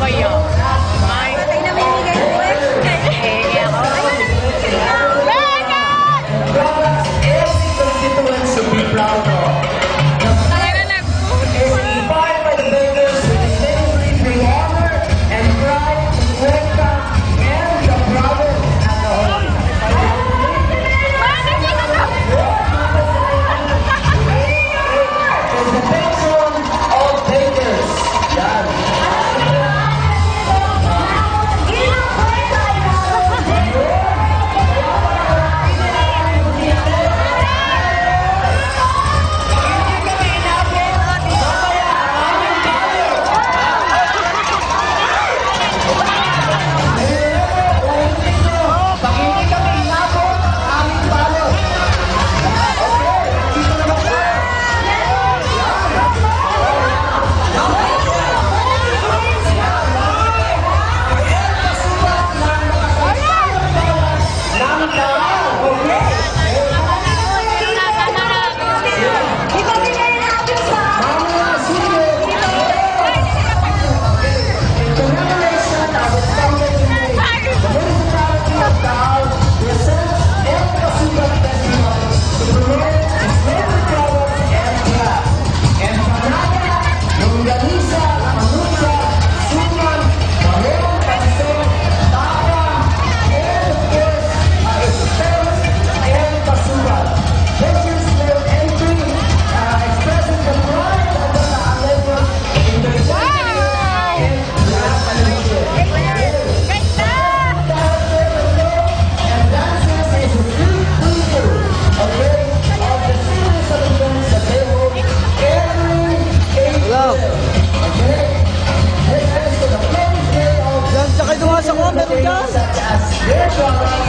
Oyo. Ay. Patay na may bigay ko eh. Ako. Products every constituent should be proud of. Inspired by the bakers with the slavery bring honor and pride to Cuenca and the province as a whole. Is the patron of bakers. Yan. Diyan, sakay doon nga sa comment dyan. Such as virtual